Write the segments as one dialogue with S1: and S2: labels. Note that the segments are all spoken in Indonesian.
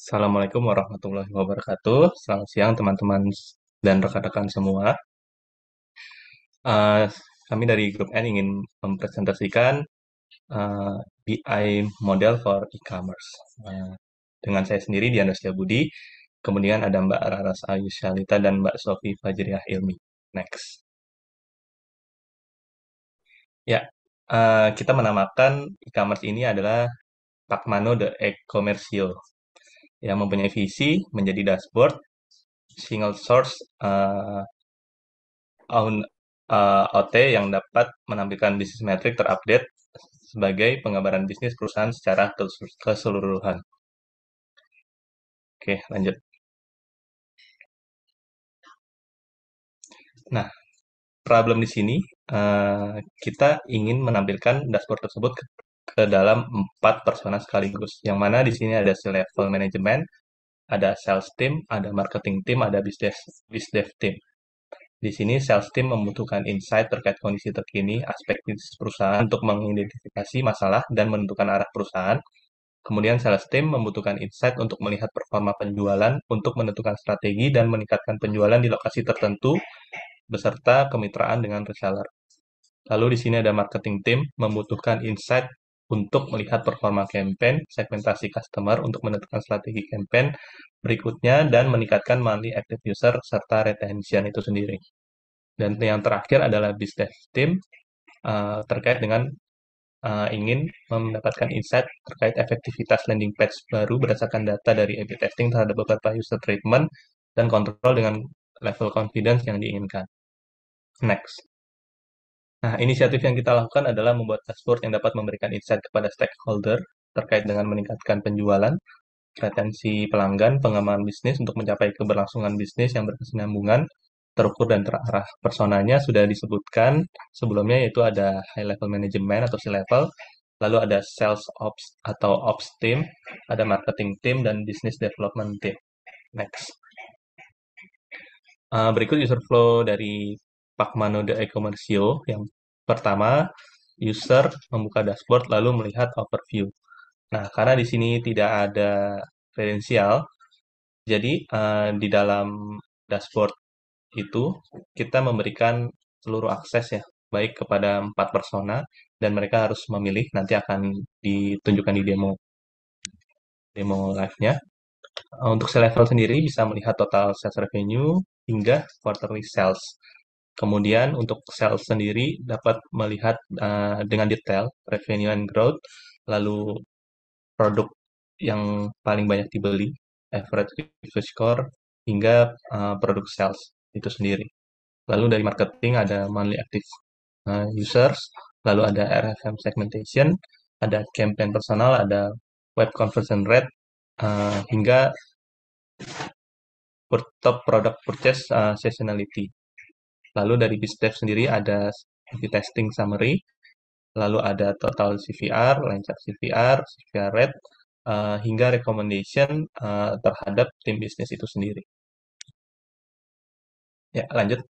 S1: Assalamualaikum warahmatullahi wabarakatuh. Selamat siang teman-teman dan rekan-rekan semua. Eh, Kami dari grup N ingin mempresentasikan eh, BI model for e-commerce. Dengan saya sendiri Diana Budi, kemudian ada Mbak Raras Ayusyalita dan Mbak Sofi Fajriah Ilmi. Next. Ya, kita menamakan e-commerce ini adalah Pakmano de e-commercio yang mempunyai visi menjadi dashboard single source OT yang dapat menampilkan bisnis metrik terupdate sebagai penggambaran bisnis perusahaan secara keseluruhan. Oke, lanjut. Nah, problem di sini kita ingin menampilkan dashboard tersebut ke dalam 4 persona sekaligus. Yang mana di sini ada C-level management, ada sales team, ada marketing team, ada biz dev team. Di sini sales team membutuhkan insight terkait kondisi terkini aspek bisnis perusahaan untuk mengidentifikasi masalah dan menentukan arah perusahaan. Kemudian sales team membutuhkan insight untuk melihat performa penjualan, untuk menentukan strategi dan meningkatkan penjualan di lokasi tertentu beserta kemitraan dengan reseller. Lalu di sini ada marketing team membutuhkan insight untuk melihat performa campaign, segmentasi customer untuk menentukan strategi campaign berikutnya dan meningkatkan monthly active user serta retention itu sendiri. Dan yang terakhir adalah business team terkait dengan ingin mendapatkan insight terkait efektivitas landing page baru berdasarkan data dari A/B testing terhadap beberapa user treatment dan kontrol dengan level confidence yang diinginkan. Next. Nah, inisiatif yang kita lakukan adalah membuat dashboard yang dapat memberikan insight kepada stakeholder terkait dengan meningkatkan penjualan, retensi pelanggan, pengembangan bisnis untuk mencapai keberlangsungan bisnis yang berkesinambungan, terukur dan terarah. Personanya sudah disebutkan sebelumnya, yaitu ada high level management atau C-level, lalu ada sales ops atau ops team, ada marketing team, dan business development team. Next. Berikut user flow dari Pakmano de e-commercio. Yang pertama, user membuka dashboard lalu melihat overview. Nah, karena di sini tidak ada kredensial, jadi di dalam dashboard itu kita memberikan seluruh akses ya, baik kepada 4 persona dan mereka harus memilih, nanti akan ditunjukkan di demo demo live-nya. Untuk sel-level sendiri bisa melihat total sales revenue hingga quarterly sales. Kemudian untuk sales sendiri dapat melihat dengan detail revenue and growth, lalu produk yang paling banyak dibeli, average review score, hingga produk sales itu sendiri. Lalu dari marketing ada monthly active users, lalu ada RFM segmentation, ada campaign personal, ada web conversion rate, hingga top product purchase seasonality. Lalu dari BizDev sendiri ada A/B testing summary, lalu ada total CVR, lancar CVR, CVR rate, hingga recommendation terhadap tim bisnis itu sendiri. Ya, lanjut.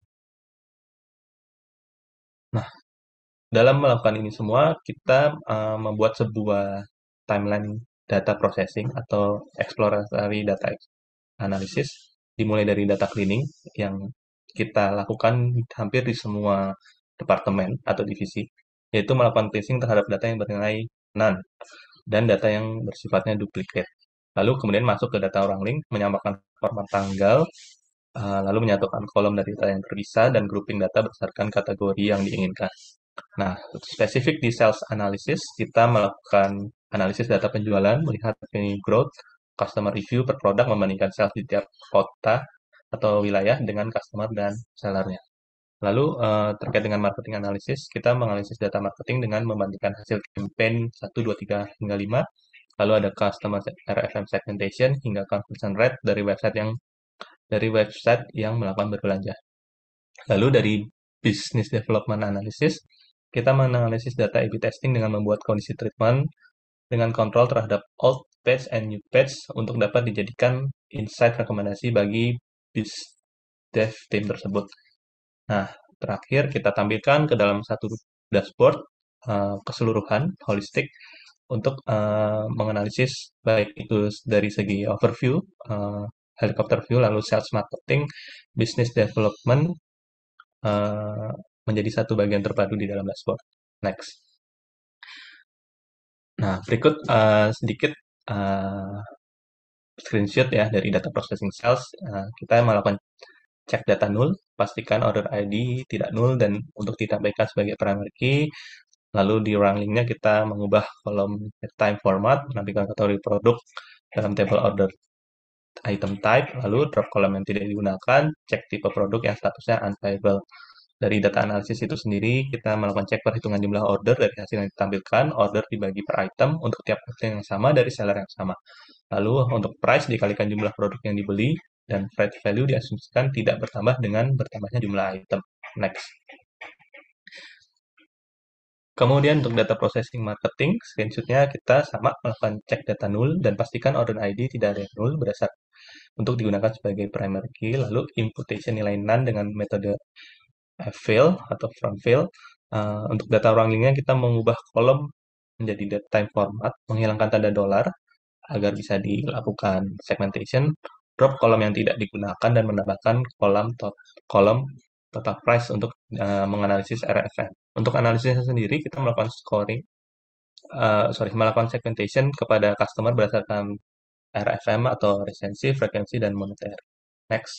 S1: Nah, dalam melakukan ini semua, kita membuat sebuah timeline data processing atau exploratory data analysis, dimulai dari data cleaning yang kita lakukan hampir di semua departemen atau divisi, yaitu melakukan cleansing terhadap data yang bernilai none dan data yang bersifatnya duplicate. Lalu kemudian masuk ke data orang link, menyamakan format tanggal, lalu menyatukan kolom dari data yang terpisah dan grouping data berdasarkan kategori yang diinginkan. Nah, spesifik di sales analysis, kita melakukan analisis data penjualan, melihat revenue growth, customer review per produk membandingkan sales di tiap kota atau wilayah dengan customer dan sellernya. Lalu terkait dengan marketing analysis, kita menganalisis data marketing dengan membandingkan hasil campaign 1, 2, 3, hingga 5. Lalu ada customer RFM segmentation hingga conversion rate dari website yang melakukan berbelanja. Lalu dari business development analysis, kita menganalisis data A/B testing dengan membuat kondisi treatment dengan kontrol terhadap old page and new page untuk dapat dijadikan insight rekomendasi bagi biz dev team tersebut. Nah, terakhir kita tampilkan ke dalam satu dashboard keseluruhan holistik untuk menganalisis baik itu dari segi overview, helicopter view, lalu sales marketing, business development, eh, menjadi satu bagian terpadu di dalam dashboard. Next. Nah, berikut sedikit eh, screenshot ya dari data processing sales. Kita melakukan cek data null, pastikan order ID tidak null dan untuk ditambahkan sebagai primary key. Lalu di wranglingnya kita mengubah kolom time format, menampilkan kategori produk dalam table order item type, lalu drop kolom yang tidak digunakan, cek tipe produk yang statusnya unpayable. Dari data analisis itu sendiri, kita melakukan cek perhitungan jumlah order dari hasil yang ditampilkan, order dibagi per item untuk tiap item yang sama dari seller yang sama. Lalu untuk price dikalikan jumlah produk yang dibeli, dan freight value diasumsikan tidak bertambah dengan bertambahnya jumlah item. Next. Kemudian untuk data processing marketing, screenshotnya kita sama melakukan cek data null dan pastikan order ID tidak ada yang null berdasar untuk digunakan sebagai primary key, lalu imputation nilai none dengan metode fill atau from fill. Untuk data wranglingnya kita mengubah kolom menjadi date time format, menghilangkan tanda dolar agar bisa dilakukan segmentation, drop kolom yang tidak digunakan dan menambahkan kolom total price untuk menganalisis RFM. Untuk analisisnya sendiri kita melakukan melakukan segmentation kepada customer berdasarkan RFM atau resensi, frekuensi, dan moneter. Next.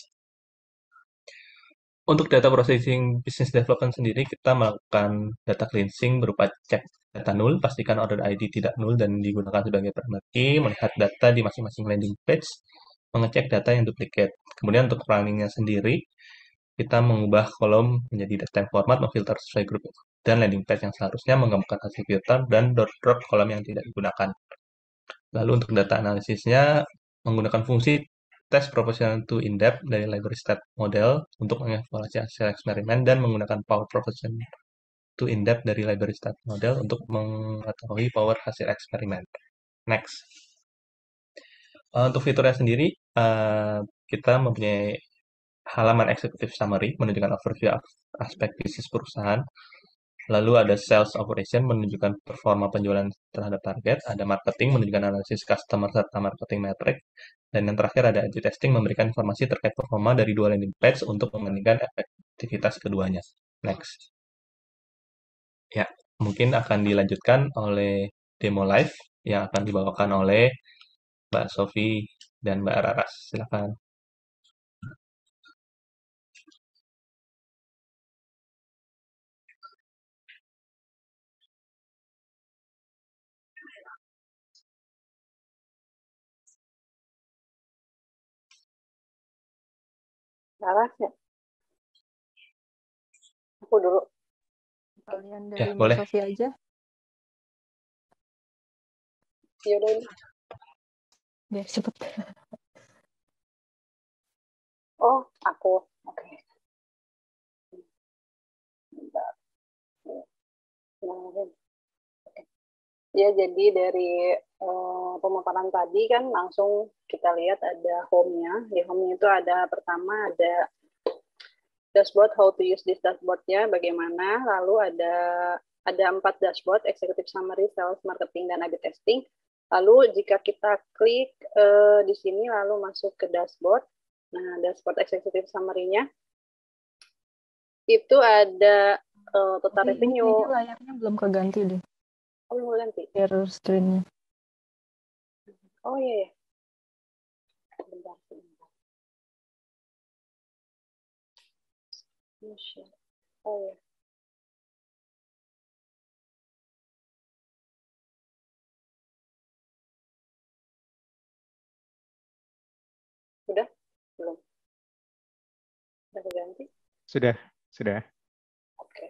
S1: Untuk data processing business development sendiri, kita melakukan data cleansing berupa cek data null, pastikan order ID tidak null dan digunakan sebagai primary key, melihat data di masing-masing landing page, mengecek data yang duplicate. Kemudian untuk runningnya sendiri, kita mengubah kolom menjadi data format, memfilter sesuai grup dan landing page yang seharusnya menggabungkan hasil filter dan drop kolom yang tidak digunakan. Lalu untuk data analisisnya menggunakan fungsi tes proportional to in-depth dari library state model untuk mengevaluasi hasil eksperimen dan menggunakan power proportional to in-depth dari library state model untuk mengetahui power hasil eksperimen. Next. Untuk fiturnya sendiri, kita mempunyai halaman executive summary menunjukkan overview aspek bisnis perusahaan. Lalu ada sales operation menunjukkan performa penjualan terhadap target, ada marketing menunjukkan analisis customer serta marketing metric, dan yang terakhir ada A/B testing memberikan informasi terkait performa dari dua landing page untuk membandingkan efektivitas keduanya. Next. Ya, mungkin akan dilanjutkan oleh demo live yang akan dibawakan oleh Mbak Sofi dan Mbak Raras. Silakan.
S2: Laras ya? Aku dulu.
S3: Kalian
S1: Ya,
S3: dari Mbak
S1: boleh.
S3: Sofi aja.
S2: Yaudah ini.
S3: Ya, cepet.
S2: Oh, aku. Oke. Bentar. Oke. Ya, jadi dari pemaparan tadi kan langsung kita lihat ada home-nya. Di home-nya itu ada pertama ada dashboard, how to use this dashboard-nya, bagaimana. Lalu ada 4 dashboard, executive summary, sales, marketing, dan A/B testing. Lalu jika kita klik di sini lalu masuk ke dashboard. Nah, dashboard executive summary-nya itu ada total revenue.
S3: Ini layarnya belum keganti deh.
S2: Oh, belum ganti.
S3: Error screen-nya.
S2: Oh iya ya. Bentar. Oh ya. Sudah? Belum. Sudah keganti?
S4: Sudah.
S2: Oke.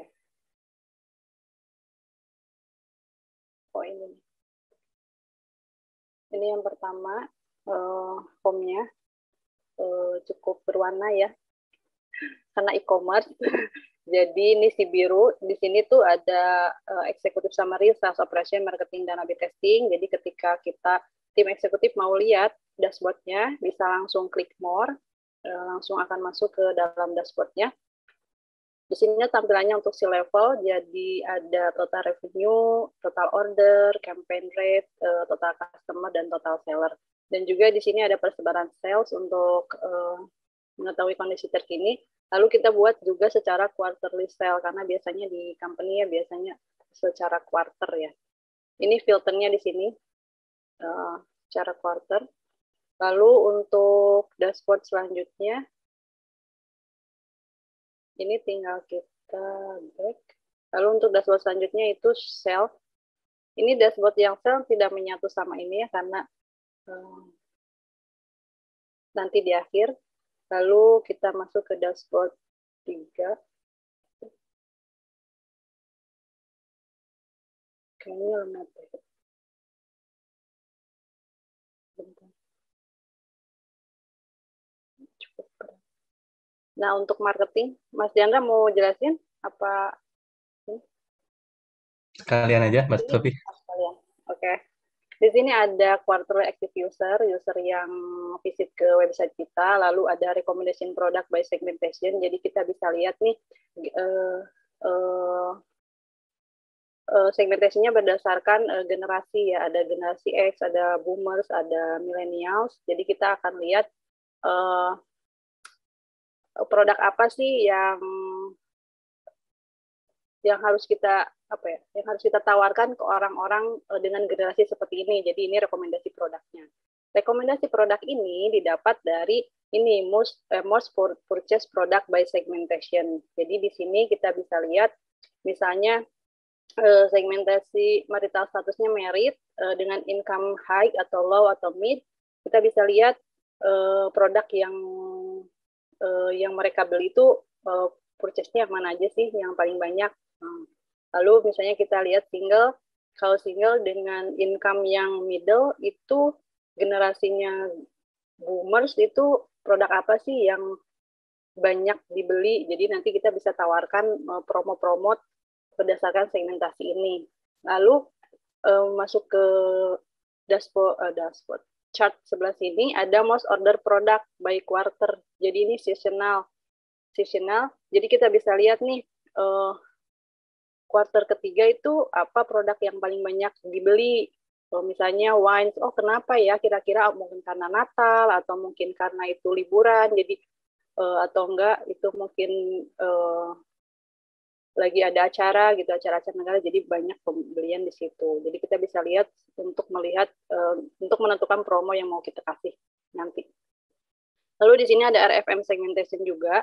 S2: Oh ini. Ini yang pertama, home-nya cukup berwarna ya, karena e-commerce. Jadi ini si biru, di sini tuh ada executive summary, sales operation, marketing, dan A/B testing. Jadi ketika kita tim eksekutif mau lihat dashboard-nya, bisa langsung klik more, langsung akan masuk ke dalam dashboard-nya. Di sini tampilannya untuk si level, jadi ada total revenue, total order, campaign rate, total customer, dan total seller. Dan juga di sini ada persebaran sales untuk mengetahui kondisi terkini. Lalu kita buat juga secara quarterly sale, karena biasanya di company ya biasanya secara quarter ya. Ini filternya di sini, secara quarter. Lalu untuk dashboard selanjutnya, ini tinggal kita back. Lalu untuk dashboard selanjutnya itu sell. Ini dashboard yang sell tidak menyatu sama ini ya, karena nanti di akhir. Lalu kita masuk ke dashboard 3. Kayaknya lemah. Cukup berat. Nah, untuk marketing, Mas Diandra mau jelasin apa?
S1: Sekalian aja, Mas Sofi.
S2: Sekalian. Oke. Di sini ada quarterly active user yang visit ke website kita, lalu ada recommendation product by segmentation. Jadi kita bisa lihat nih segmentasinya berdasarkan generasi ya, ada generasi X, ada boomers, ada millennials. Jadi kita akan lihat produk apa sih yang harus kita tawarkan ke orang-orang dengan generasi seperti ini. Jadi ini rekomendasi produknya. Rekomendasi produk ini didapat dari ini most purchase product by segmentation. Jadi di sini kita bisa lihat misalnya segmentasi marital statusnya merit dengan income high atau low atau mid. Kita bisa lihat produk yang mereka beli itu purchase-nya yang mana aja sih yang paling banyak. Lalu misalnya kita lihat single, kalau single dengan income yang middle itu generasinya boomers itu produk apa sih yang banyak dibeli. Jadi nanti kita bisa tawarkan promo-promo berdasarkan segmentasi ini. Lalu masuk ke dashboard chart sebelah sini ada most order product by quarter. Jadi ini seasonal. Jadi kita bisa lihat nih quarter ketiga itu apa produk yang paling banyak dibeli. Misalnya wines, kenapa ya? Kira-kira mungkin karena Natal atau mungkin karena itu liburan. Jadi atau enggak itu mungkin lagi ada acara gitu, acara-acara negara, jadi banyak pembelian di situ. Jadi kita bisa lihat untuk melihat untuk menentukan promo yang mau kita kasih nanti. Lalu di sini ada RFM segmentation juga,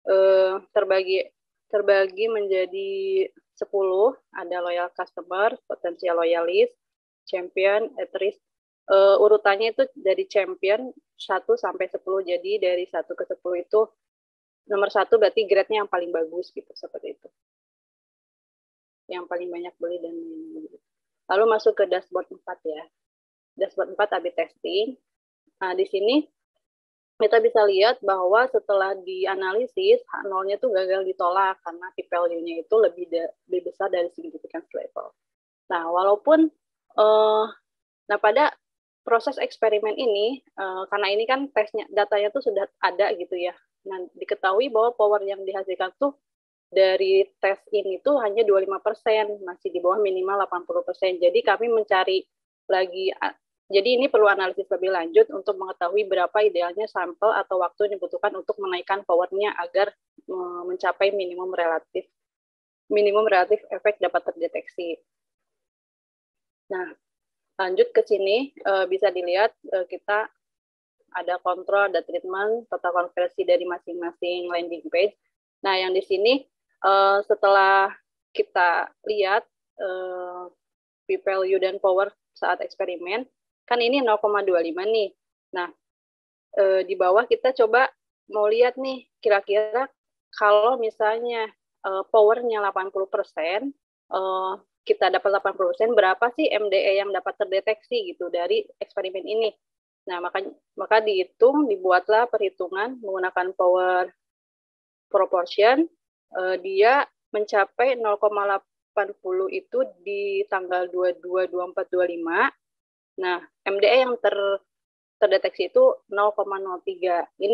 S2: terbagi menjadi 10, ada loyal customer, potensial loyalis, champion, at risk. Urutannya itu dari champion 1 sampai 10, jadi dari 1 ke 10 itu nomor 1 berarti grade-nya yang paling bagus gitu, seperti itu. Yang paling banyak beli dan lain-lain. Lalu masuk ke dashboard 4 ya. Dashboard 4 A/B testing. Nah, di sini kita bisa lihat bahwa setelah dianalisis, H0-nya itu gagal ditolak karena p-value-nya itu lebih besar dari significance level. Nah, walaupun pada proses eksperimen ini, karena ini kan tesnya, datanya tuh sudah ada gitu ya. Nah, diketahui bahwa power yang dihasilkan tuh dari tes ini tuh hanya 25%, masih di bawah minimal 80%. Jadi kami mencari lagi, jadi ini perlu analisis lebih lanjut untuk mengetahui berapa idealnya sampel atau waktu yang dibutuhkan untuk menaikkan powernya agar mencapai minimum relatif efek dapat terdeteksi. Nah, lanjut ke sini, bisa dilihat kita ada kontrol, ada treatment, total konversi dari masing-masing landing page. Nah, yang di sini setelah kita lihat p-value dan power saat eksperimen, kan ini 0,25 nih. Nah, di bawah kita coba mau lihat nih, kira-kira kalau misalnya powernya 80%, kita dapat 80%, berapa sih MDE yang dapat terdeteksi gitu dari eksperimen ini. Nah, maka dibuatlah perhitungan menggunakan power proportion, dia mencapai 0,80 itu di tanggal 22, 24, 25. Nah, MDE yang terdeteksi itu 0,03. Ini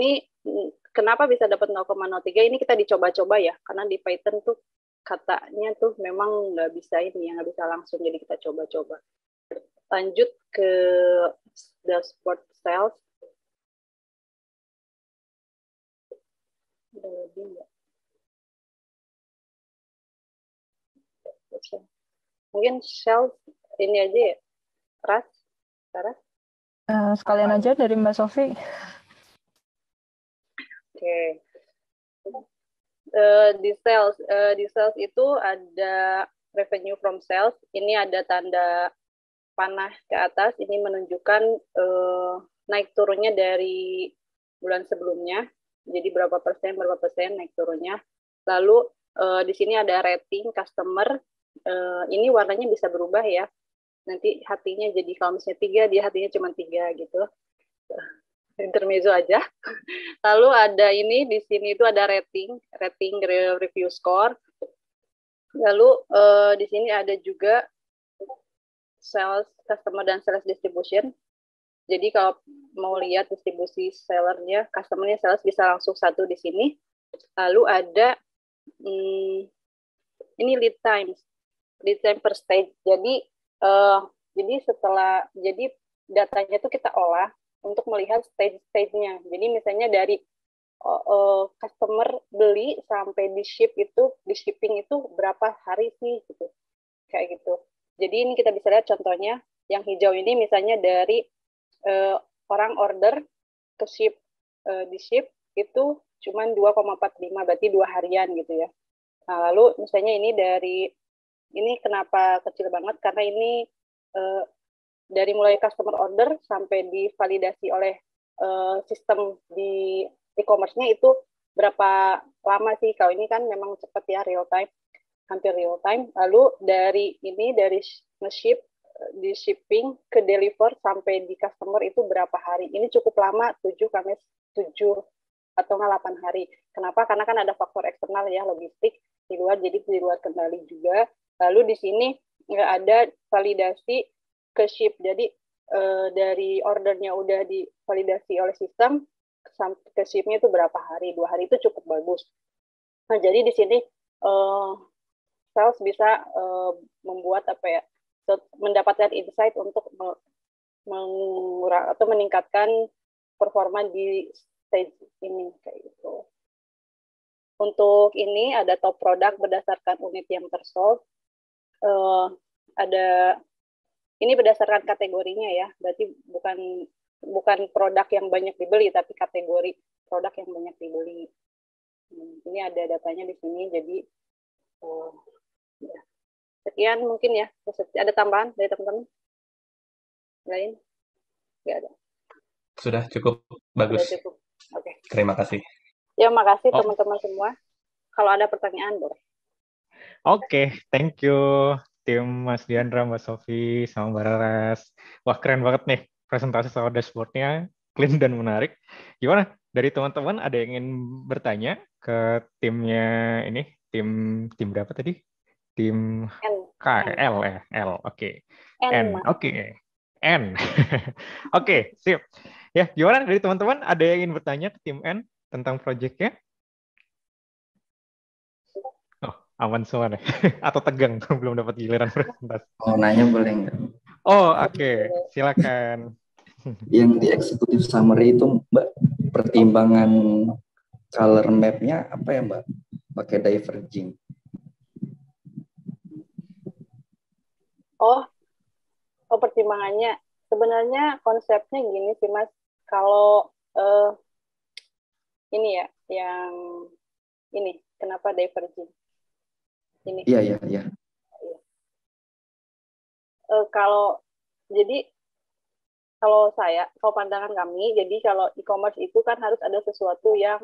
S2: kenapa bisa dapat 0,03 ini kita dicoba-coba ya, karena di Python tuh katanya tuh memang nggak bisa ini, nggak bisa langsung, jadi kita coba-coba. Lanjut ke dashboard sales. Udah lebih nggak? Mungkin sales ini aja ya, Sarah?
S3: Sekalian aja dari Mbak Sofi.
S2: Oke. Di sales itu ada revenue from sales. Ini ada tanda panah ke atas. Ini menunjukkan naik turunnya dari bulan sebelumnya. Jadi berapa persen naik turunnya. Lalu di sini ada rating customer. Ini warnanya bisa berubah ya. Nanti hatinya jadi kalau misalnya 3, dia hatinya cuma 3 gitu. Intermezzo aja. Lalu ada ini di sini itu ada rating review score. Lalu di sini ada juga sales customer dan sales distribution. Jadi kalau mau lihat distribusi sellernya, customernya sales bisa langsung satu di sini. Lalu ada ini lead time per stage. Jadi jadi datanya itu kita olah untuk melihat stage-nya. Jadi misalnya dari customer beli sampai di shipping itu berapa hari sih gitu. Kayak gitu. Jadi ini kita bisa lihat contohnya yang hijau ini misalnya dari orang order ke di ship itu cuma 2,45, berarti 2 harian gitu ya. Nah, lalu misalnya ini kenapa kecil banget, karena ini dari mulai customer order sampai divalidasi oleh sistem di e-commerce-nya itu berapa lama sih. Kalau ini kan memang cepat ya, real time, hampir real time. Lalu dari nge-ship, di shipping ke deliver sampai di customer itu berapa hari. Ini cukup lama, 7 atau 8 hari. Kenapa? Karena kan ada faktor eksternal ya, logistik di luar, jadi di luar kendali juga. Lalu di sini nggak ada validasi ke ship, jadi dari ordernya udah divalidasi oleh sistem sampai ke shipnya itu berapa hari, 2 hari itu cukup bagus. Nah jadi di sini sales bisa membuat mendapatkan insight untuk atau meningkatkan performa di stage ini kayak gitu. Untuk ini ada top product berdasarkan unit yang tersold. Ini berdasarkan kategorinya ya, berarti bukan produk yang banyak dibeli, tapi kategori produk yang banyak dibeli. Ini ada datanya di sini, jadi ya. Sekian mungkin ya. Ada tambahan dari teman-teman lain? Nggak ada.
S1: Sudah cukup bagus.
S2: Sudah cukup. Oke.
S1: Terima kasih.
S2: Ya, makasih teman-teman semua. Kalau ada pertanyaan boleh.
S4: Oke, thank you tim Mas Diandra, Mbak Sofi, sama Mbak Raras. Wah, keren banget nih presentasi soal dashboard-nya, clean dan menarik. Gimana? Dari teman-teman ada yang ingin bertanya ke timnya ini? Tim berapa tadi? Tim KL ya? L, oke. N, oke. N. Oke, sip. Ya, gimana dari teman-teman ada yang ingin bertanya ke tim N tentang proyeknya? Aman semua nih. Atau tegang belum dapat giliran presentasi.
S5: Oh, nanya boleh nggak?
S4: Oh, oke. Silakan.
S5: Yang di executive summary itu Mbak, pertimbangan color map-nya apa ya Mbak? Pakai diverging.
S2: Oh, pertimbangannya. Sebenarnya konsepnya gini sih Mas. Kalau ini ya, yang ini, kenapa diverging? Ini.
S5: Iya.
S2: Kalau pandangan kami, jadi kalau e-commerce itu kan harus ada sesuatu yang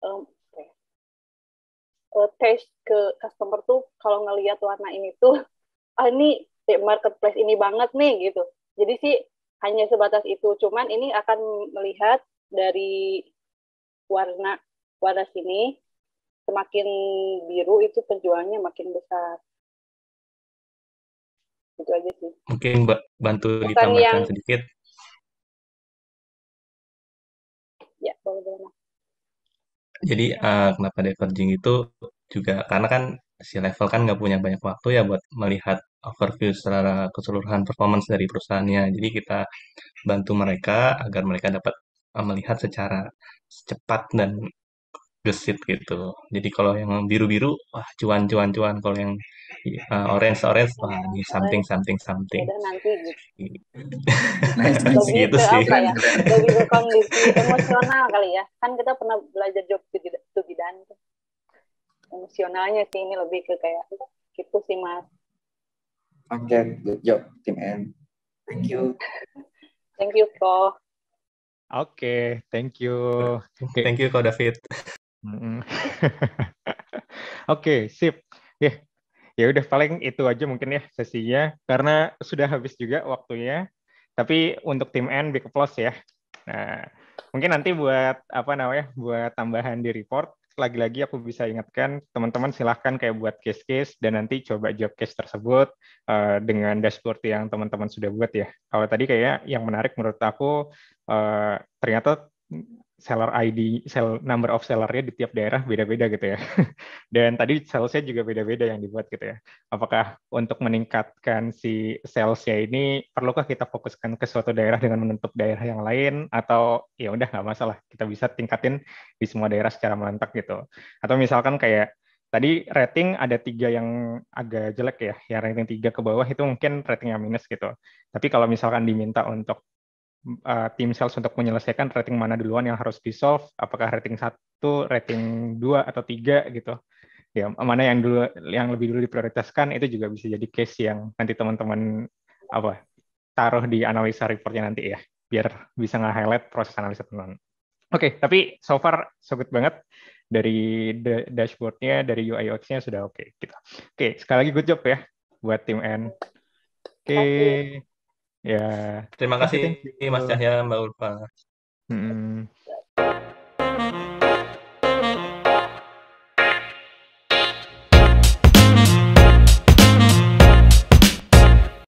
S2: taste ke customer tuh, kalau ngelihat warna ini tuh, ini marketplace ini banget nih gitu. Jadi sih hanya sebatas itu. Cuman ini akan melihat dari warna sini, semakin biru itu penjualannya makin besar. Itu aja sih.
S1: Mungkin Mbak bantu ditambahkan sedikit.
S2: Ya, boleh.
S1: Jadi kenapa diverging itu juga karena kan si level kan nggak punya banyak waktu ya buat melihat overview secara keseluruhan performance dari perusahaannya. Jadi kita bantu mereka agar mereka dapat melihat secara cepat dan gesit gitu. Jadi kalau yang biru-biru, wah cuan cuan cuan. Kalau yang orange orange, wah ini something
S2: Orange
S1: something
S2: ya
S1: something.
S2: udah nanti gitu.
S5: Nice, nice.
S2: Lebih
S1: Gitu
S2: ke
S1: sih.
S2: apa ya?
S5: Keren, keren.
S2: Lebih ke kondisi emosional kali ya. Kan kita pernah belajar job to be done tuh. Emosionalnya sih ini lebih ke kayak gitu sih Mas.
S5: Oke, good job tim N. Thank you.
S2: Thank you Ko.
S4: Oke, thank you. Oke.
S1: Thank you Ko David.
S4: Mm-mm. Oke, sip. Ya udah paling itu aja mungkin ya sesinya karena sudah habis juga waktunya. Tapi untuk tim N big applause ya. Nah, mungkin nanti buat apa namanya? Buat tambahan di report lagi-lagi aku bisa ingatkan teman-teman silahkan kayak buat case-case dan nanti coba job case tersebut dengan dashboard yang teman-teman sudah buat ya. Kalau tadi kayak yang menarik menurut aku ternyata seller ID, number of sellernya di tiap daerah beda-beda gitu ya. Dan tadi salesnya juga beda-beda yang dibuat gitu ya. Apakah untuk meningkatkan si salesnya ini perlukah kita fokuskan ke suatu daerah dengan menutup daerah yang lain atau ya udah nggak masalah kita bisa tingkatin di semua daerah secara merentak gitu. Atau misalkan kayak tadi rating ada 3 yang agak jelek ya, yang rating 3 ke bawah itu mungkin ratingnya minus gitu. Tapi kalau misalkan diminta untuk tim sales untuk menyelesaikan rating mana duluan yang harus di-solve, apakah rating 1, rating 2 atau 3 gitu. Ya, mana yang lebih dulu diprioritaskan itu juga bisa jadi case yang nanti teman-teman apa taruh di analisa reportnya nanti ya, biar bisa nge-highlight proses analisa teman. Oke, tapi so far so good banget dari dashboardnya, dari UI UX-nya sudah oke gitu. Oke, sekali lagi good job ya buat tim N. Oke, ya.
S1: Terima
S4: Oke,
S1: kasih
S4: thank you.
S1: Mas Cahya, Mbak Ulfa.
S4: Hmm.